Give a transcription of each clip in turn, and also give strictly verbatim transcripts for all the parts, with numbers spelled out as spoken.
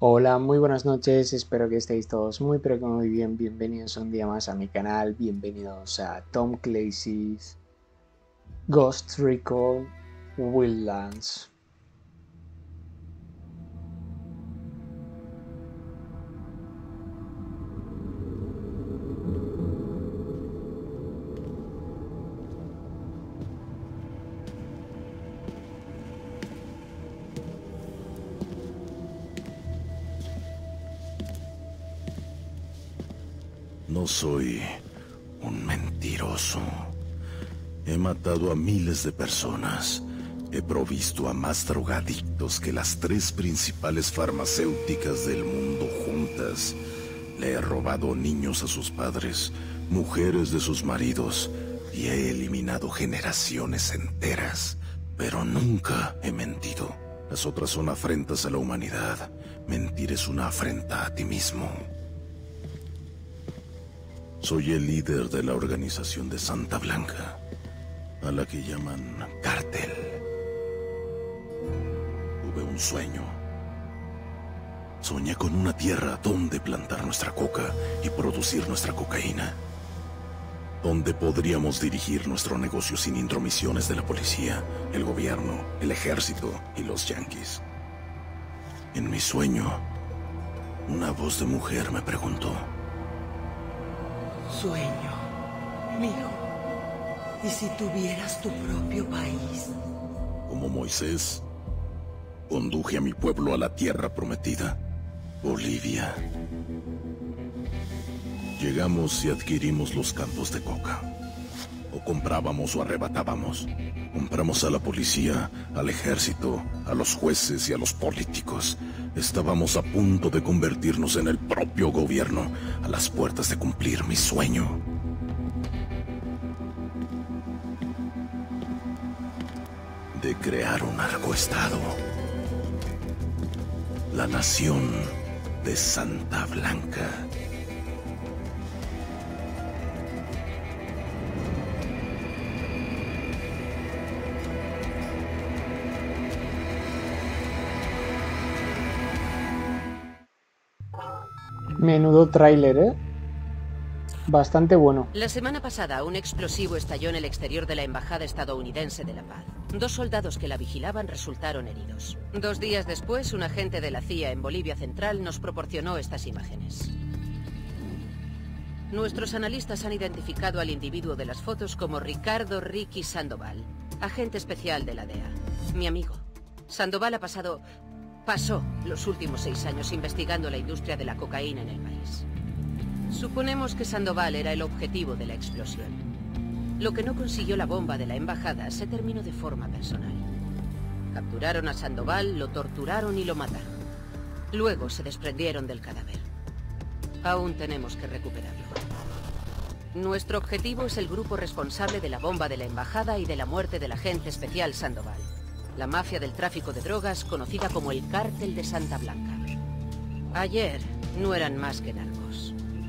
Hola, muy buenas noches, espero que estéis todos muy pero que muy bien, bienvenidos un día más a mi canal, bienvenidos a Tom Clancy's Ghost Recon Wildlands. No soy un mentiroso. He matado a miles de personas. He provisto a más drogadictos que las tres principales farmacéuticas del mundo juntas. Le he robado niños a sus padres, mujeres de sus maridos, y he eliminado generaciones enteras. Pero nunca he mentido. Las otras son afrentas a la humanidad. Mentir es una afrenta a ti mismo. Soy el líder de la organización de Santa Blanca, a la que llaman cártel. Tuve un sueño. Soñé con una tierra donde plantar nuestra coca y producir nuestra cocaína. Donde podríamos dirigir nuestro negocio sin intromisiones de la policía, el gobierno, el ejército y los yanquis. En mi sueño, una voz de mujer me preguntó: Sueño, mijo. ¿Y si tuvieras tu propio país? como Moisés, conduje a mi pueblo a la tierra prometida, Bolivia. Llegamos y adquirimos los campos de coca. O comprábamos o arrebatábamos. Compramos a la policía, al ejército, a los jueces y a los políticos. Estábamos a punto de convertirnos en el propio gobierno, a las puertas de cumplir mi sueño. De crear un narcoestado. La nación de Santa Blanca. Menudo tráiler, ¿eh? Bastante bueno. La semana pasada, un explosivo estalló en el exterior de la Embajada estadounidense de La Paz. Dos soldados que la vigilaban resultaron heridos. Dos días después, un agente de la C I A en Bolivia Central nos proporcionó estas imágenes. Nuestros analistas han identificado al individuo de las fotos como Ricardo Ricky Sandoval, agente especial de la D E A. Mi amigo. Sandoval ha pasado... pasó los últimos seis años investigando la industria de la cocaína en el país. Suponemos que Sandoval era el objetivo de la explosión. Lo que no consiguió la bomba de la embajada se terminó de forma personal. Capturaron a Sandoval, lo torturaron y lo mataron. Luego se desprendieron del cadáver. Aún tenemos que recuperarlo. Nuestro objetivo es el grupo responsable de la bomba de la embajada y de la muerte del agente especial Sandoval. La mafia del tráfico de drogas conocida como el Cártel de Santa Blanca. Ayer no eran más que narcos.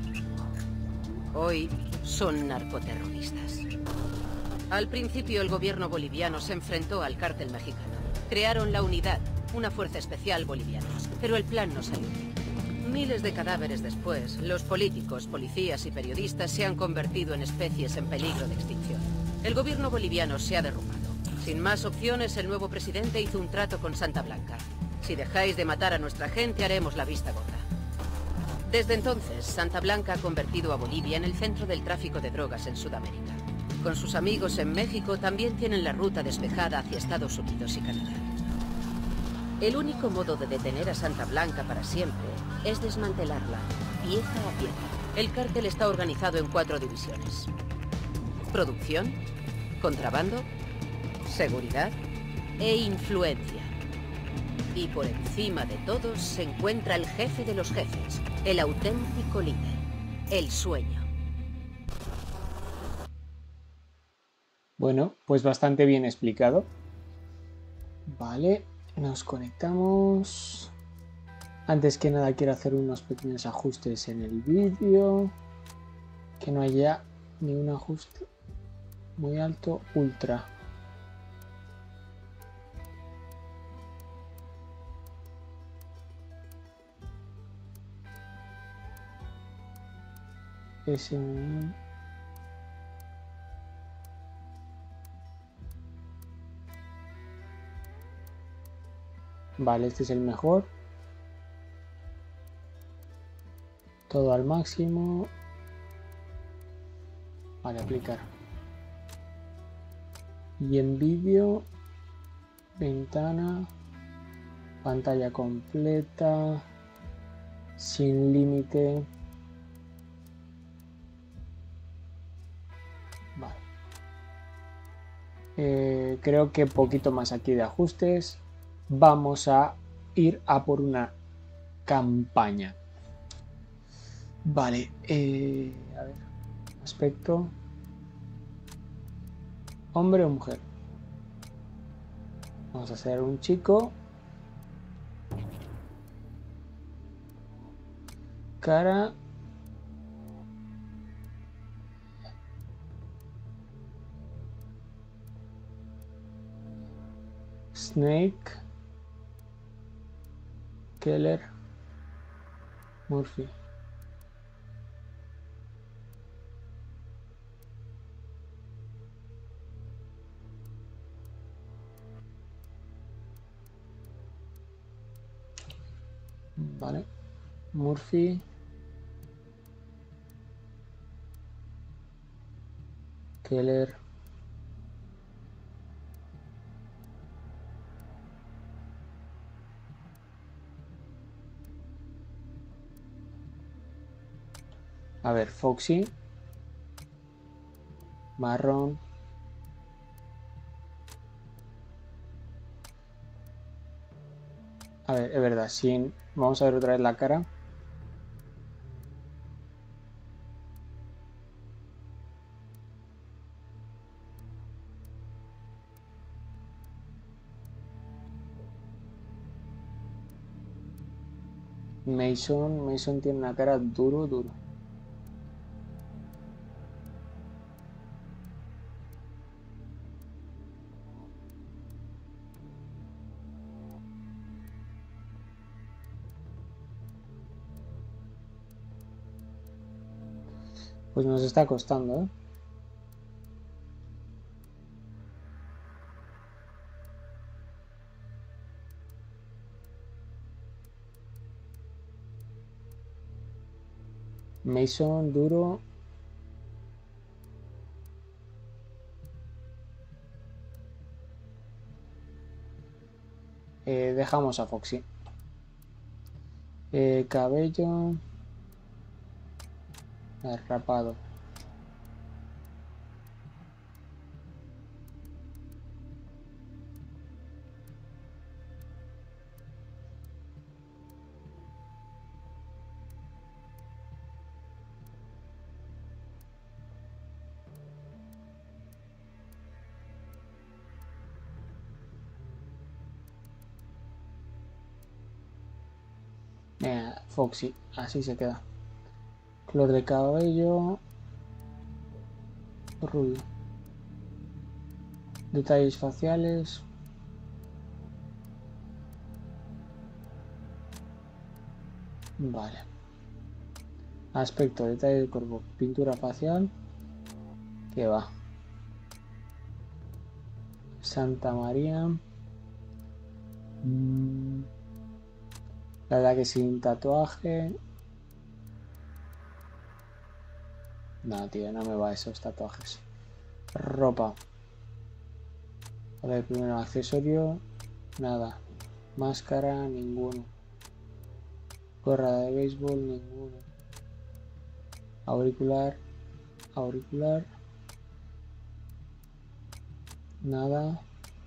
Hoy son narcoterroristas. Al principio el gobierno boliviano se enfrentó al cártel mexicano. Crearon la Unidad, una fuerza especial boliviana. Pero el plan no salió bien. Miles de cadáveres después, los políticos, policías y periodistas se han convertido en especies en peligro de extinción. El gobierno boliviano se ha derrumbado. Sin más opciones, el nuevo presidente hizo un trato con Santa Blanca. Si dejáis de matar a nuestra gente, haremos la vista gorda. Desde entonces, Santa Blanca ha convertido a Bolivia en el centro del tráfico de drogas en Sudamérica. Con sus amigos en México también tienen la ruta despejada hacia Estados Unidos y Canadá. El único modo de detener a Santa Blanca para siempre es desmantelarla, pieza a pieza. El cártel está organizado en cuatro divisiones. Producción, contrabando, seguridad e influencia. Y por encima de todos se encuentra el jefe de los jefes, el auténtico líder, el sueño. Bueno, pues bastante bien explicado. Vale, nos conectamos. Antes que nada quiero hacer unos pequeños ajustes en el vídeo. Que no haya ni un ajuste muy alto, ultra. ese... Vale, este es el mejor. Todo al máximo. Vale, aplicar. Y en vídeo, ventana, pantalla completa, sin límite. Vale. Eh, creo que poquito más aquí de ajustes. Vamos a ir a por una campaña. Vale, eh, a ver, aspecto, hombre o mujer. Vamos a hacer un chico. Cara. Snake. Keller. Murphy. Vale. Murphy. Keller. A ver, Foxy. Marrón. A ver, es verdad, sin... Vamos a ver otra vez la cara. Mason, Mason tiene una cara duro, duro. Pues nos está costando, ¿eh? Mason, duro. Eh, dejamos a Foxy. Eh, cabello. Rapado. Eh, Foxy, así se queda. Color de cabello. Rubio. Detalles faciales. Vale. Aspecto, detalle del cuerpo. Pintura facial. ¿Qué va? Santa María. Mm. La verdad que sin tatuaje. No, tío, no me va esos tatuajes. Ropa. A ver, primero accesorio. Nada. Máscara, ninguno. Gorra de béisbol, ninguno. Auricular. Auricular. Nada.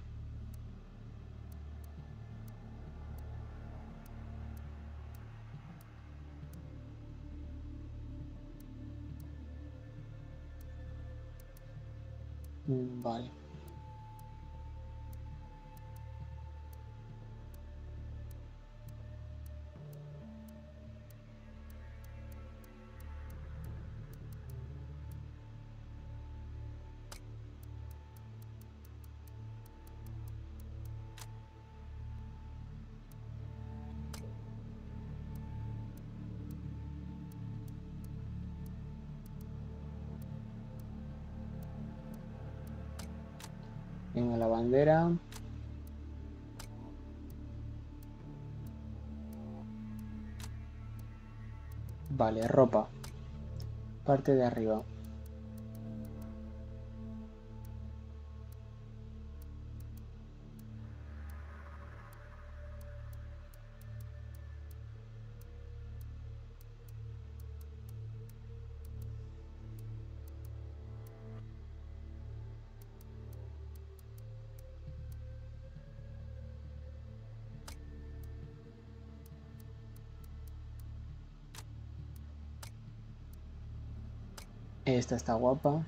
Mm, vale. Venga, la bandera. Vale, ropa. Parte de arriba. Esta está guapa.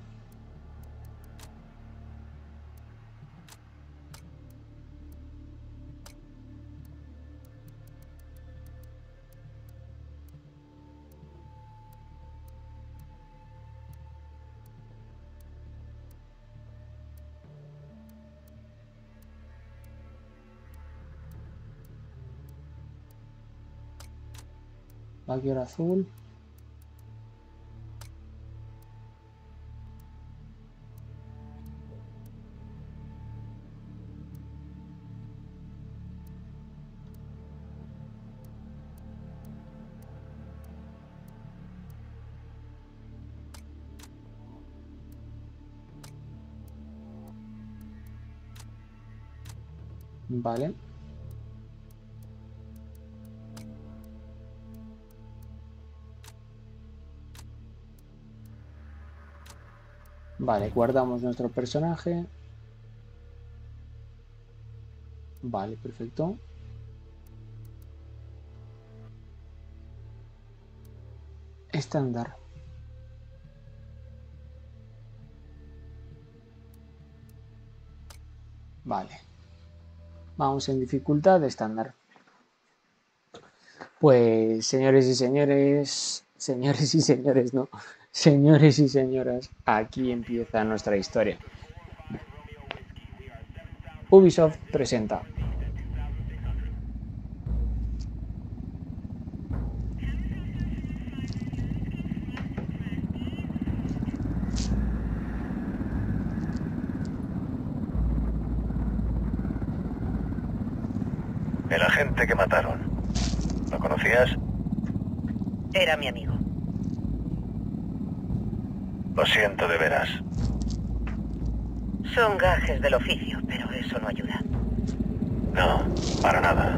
Vaquero azul. Vale. Vale, guardamos nuestro personaje. Vale, perfecto. Estándar. Vale. Vamos en dificultad estándar. Pues, señores y señores, señores y señores, no, señores y señoras, aquí empieza nuestra historia. Ubisoft presenta. El agente que mataron. ¿Lo conocías? Era mi amigo. Lo siento de veras. Son gajes del oficio, pero eso no ayuda. No, para nada.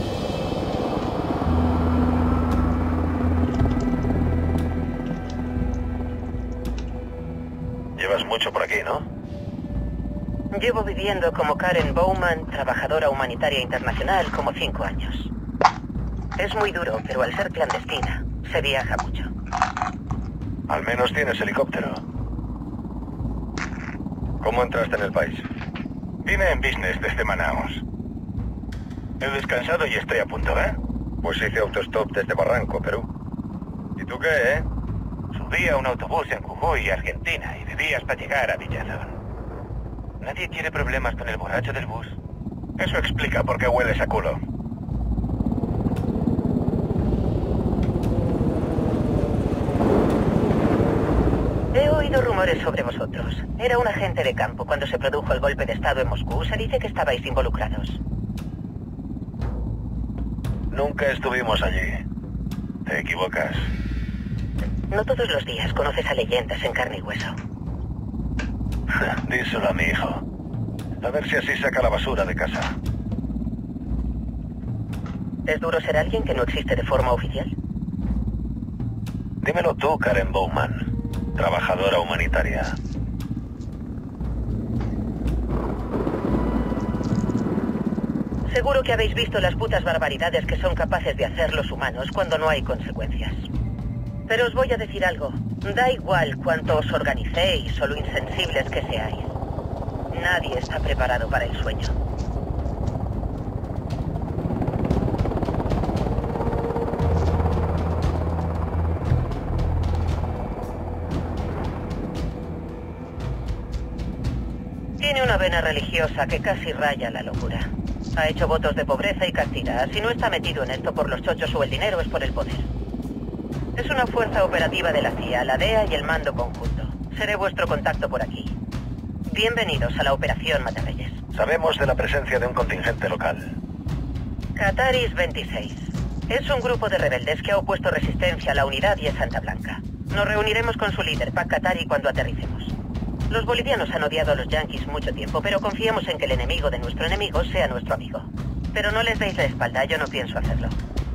Llevas mucho por aquí, ¿no? Llevo viviendo como Karen Bowman, trabajadora humanitaria internacional, como cinco años. Es muy duro, pero al ser clandestina, se viaja mucho. Al menos tienes helicóptero. ¿Cómo entraste en el país? Vine en business desde Manaus. He descansado y estoy a punto, ¿eh? Pues hice autostop desde Barranco, Perú. ¿Y tú qué, eh? Subí a un autobús en Jujuy, Argentina, y de días para llegar a Villazón. Nadie quiere problemas con el borracho del bus. Eso explica por qué hueles a culo. He oído rumores sobre vosotros. Era un agente de campo cuando se produjo el golpe de estado en Moscú. Se dice que estabais involucrados. Nunca estuvimos allí. Te equivocas. No todos los días conoces a leyendas en carne y hueso. Díselo a mi hijo. A ver si así saca la basura de casa. ¿Es duro ser alguien que no existe de forma oficial? Dímelo tú, Karen Bowman, trabajadora humanitaria. Seguro que habéis visto las putas barbaridades que son capaces de hacer los humanos cuando no hay consecuencias. Pero os voy a decir algo. Da igual cuánto os organicéis o lo insensibles que seáis. Nadie está preparado para el sueño. Tiene una vena religiosa que casi raya la locura. Ha hecho votos de pobreza y castidad. Si no está metido en esto por los chochos o el dinero, es por el poder. Es una fuerza operativa de la C I A, la D E A y el mando conjunto. Seré vuestro contacto por aquí. Bienvenidos a la Operación Matarreyes. Sabemos de la presencia de un contingente local. Qataris veintiséis. Es un grupo de rebeldes que ha opuesto resistencia a la unidad y a Santa Blanca. Nos reuniremos con su líder, Pac Katari, cuando aterricemos. Los bolivianos han odiado a los yanquis mucho tiempo, pero confiamos en que el enemigo de nuestro enemigo sea nuestro amigo. Pero no les deis la espalda, yo no pienso hacerlo.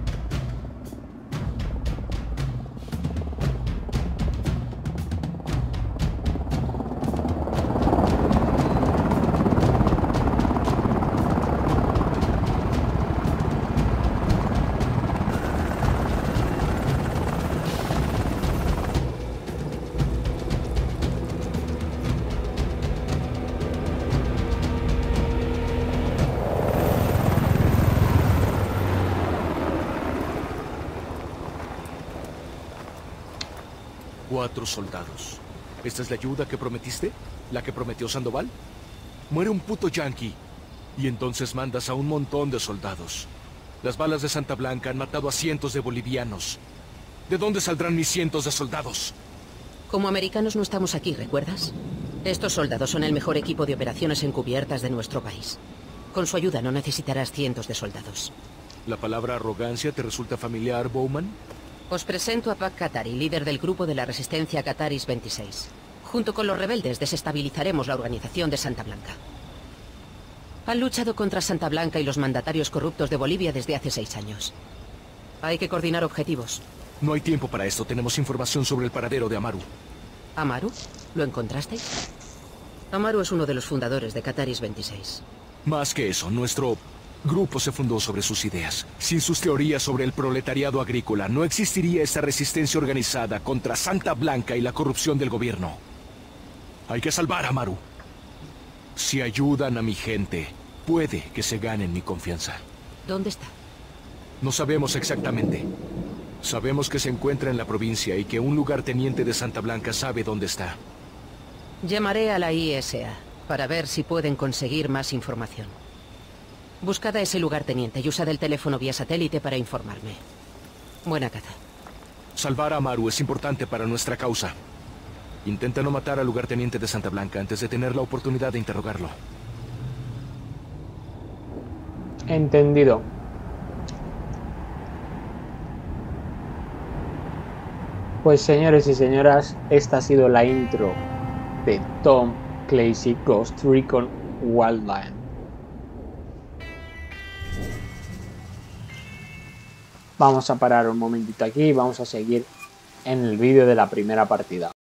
Cuatro soldados. ¿Esta es la ayuda que prometiste? ¿La que prometió Sandoval? Muere un puto yanqui y entonces mandas a un montón de soldados. Las balas de Santa Blanca han matado a cientos de bolivianos. ¿De dónde saldrán mis cientos de soldados? Como americanos no estamos aquí, ¿recuerdas? Estos soldados son el mejor equipo de operaciones encubiertas de nuestro país. Con su ayuda no necesitarás cientos de soldados. ¿La palabra arrogancia te resulta familiar, Bowman? Os presento a Pac Katari, líder del grupo de la resistencia Qataris veintiséis. Junto con los rebeldes desestabilizaremos la organización de Santa Blanca. Han luchado contra Santa Blanca y los mandatarios corruptos de Bolivia desde hace seis años. Hay que coordinar objetivos. No hay tiempo para esto. Tenemos información sobre el paradero de Amaru. ¿Amaru? ¿Lo encontrasteis? Amaru es uno de los fundadores de Qataris veintiséis. Más que eso, nuestro grupo se fundó sobre sus ideas. Sin sus teorías sobre el proletariado agrícola, no existiría esta resistencia organizada contra Santa Blanca y la corrupción del gobierno. Hay que salvar a Amaru. Si ayudan a mi gente, puede que se ganen mi confianza. ¿Dónde está? No sabemos exactamente. Sabemos que se encuentra en la provincia y que un lugarteniente de Santa Blanca sabe dónde está. Llamaré a la I S A para ver si pueden conseguir más información. Buscad a ese lugarteniente y usad el teléfono vía satélite para informarme. Buena caza. Salvar a Amaru es importante para nuestra causa. Intenta no matar al lugarteniente de Santa Blanca antes de tener la oportunidad de interrogarlo. Entendido. Pues señores y señoras, esta ha sido la intro de Tom Clancy Ghost Recon Wildlands. Vamos a parar un momentito aquí y vamos a seguir en el vídeo de la primera partida.